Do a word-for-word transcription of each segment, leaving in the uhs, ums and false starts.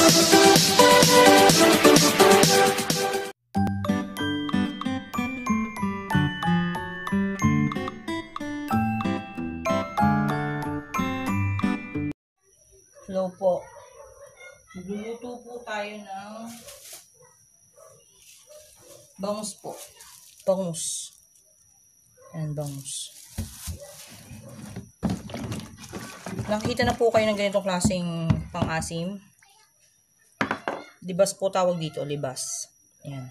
Hello po. Magluluto po tayo ng bangus po. Bangus. Ayan, bangus. Nakikita na po kayo ng ganitong klaseng pang-asim. Libas po tawag dito, libas. Ayan.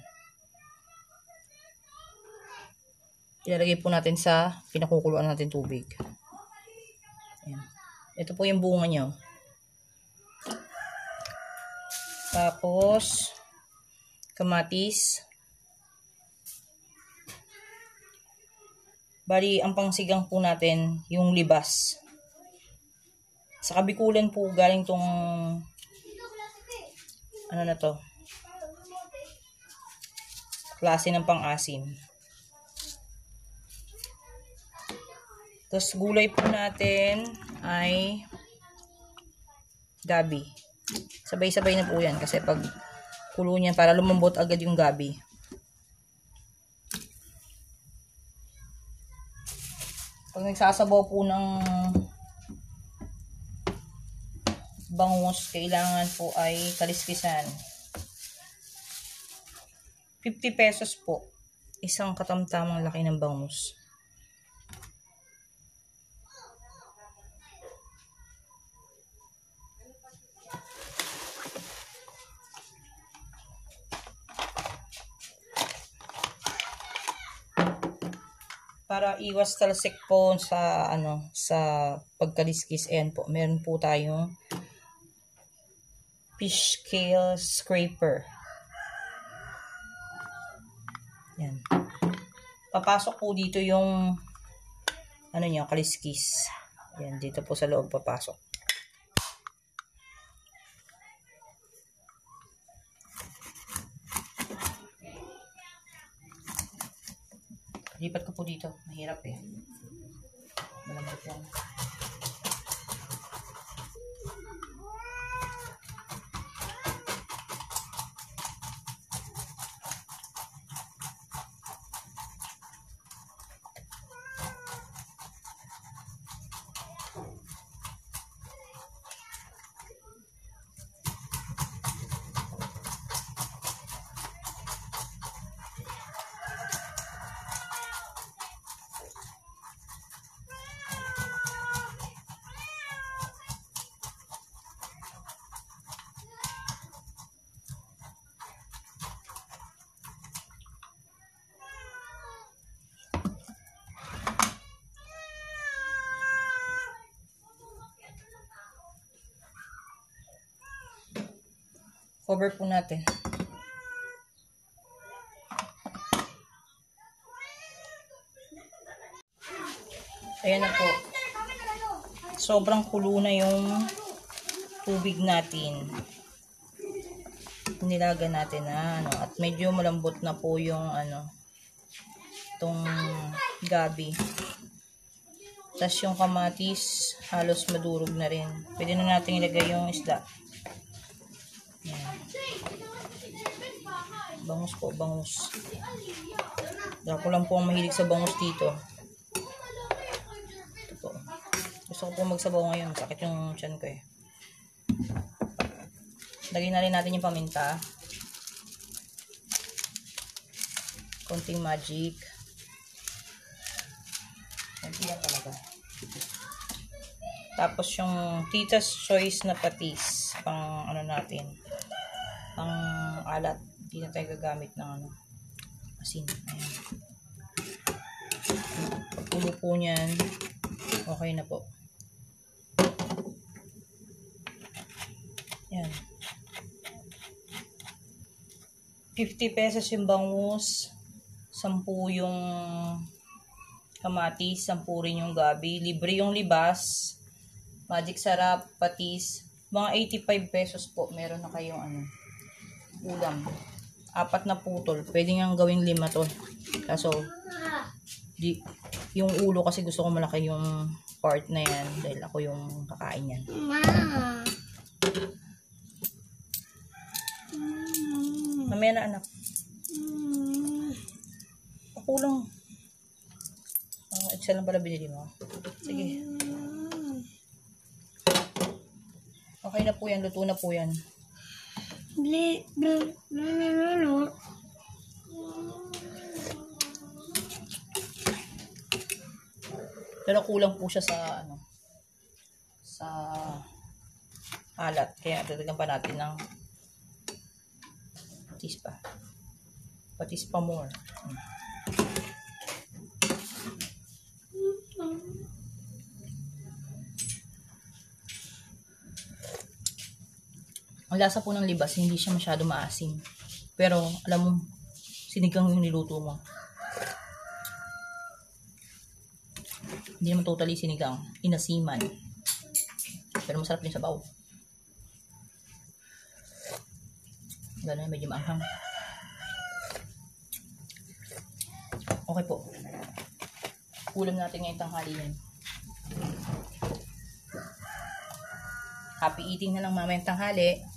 Ilalagay po natin sa pinakukuluan natin tubig. Ayan. Ito po yung bunga niya. Tapos, kamatis. Bali, ang pangsigang po natin, yung libas. Sa Kabikulan po, galing tong, ano na to, klase ng pang-asim. Tapos, gulay po natin ay gabi. Sabay-sabay na po yan kasi pag kulo niyan para lumambot agad yung gabi. Pag nagsasabaw po ng bangus, kailangan po ay kaliskisan. fifty pesos po. Isang katamtamang laki ng bangus. Para iwas talsik po sa ano sa pagkaliskis, ayan po, meron po tayong fish scale scraper. Yan. Papasok po dito yung ano niya, kaliskis. Yan, dito po sa loob papasok. Lipat ko po dito. Mahirap eh. Malambot yan. Cover po natin. Ayan na po. Sobrang kulo na yung tubig natin. Nilaga natin na ano, at medyo malambot na po yung ano, itong gabi. Tapos yung kamatis, halos madurog na rin. Pwede na natin ilagay yung isda. Yan. Bangus po, bangus. Ako lang po ang mahilig sa bangus dito. Ito po. Gusto ko po magsabaw ngayon. Sakit yung tiyan ko eh. Lagyan na rin natin yung paminta. Konting magic. Konti yan talaga. Tapos yung Tita's Choice na patis. Pang ano natin. Pang alat. Hindi na tayo gagamit ng ano. Asin. Ayan. Pagkulo po niyan, okay na po. Yan. fifty pesos yung bangus. Sampu yung kamatis. Sampu rin yung gabi. Libre yung libas. Magic sarap. Patis. Mga eighty-five pesos po. Meron na kayong ano, ulam. Apat na putol. Pwede nga gawing lima to. Kaso, di, yung ulo kasi gusto ko malaki yung part na yan. Dahil ako yung kakain yan. Mamaya na anak. Kulang. Oh, Excel lang pala binili mo. Sige. Okay na po yan. Luto na po yan. Pero kulang po siya sa ano sa alat. Kaya dadagan pa natin ng patis pa. Patis pa more. Hmm. Ang lasa po ng libas, hindi siya masyado maasim. Pero, alam mo, sinigang yung niluto mo. Hindi naman totally sinigang. Inasiman. Pero masarap din sa baw. Gano'n, medyo maanghang. Okay po. Ulam natin ngayong tanghali yan. Happy eating na lang mamayang tanghali.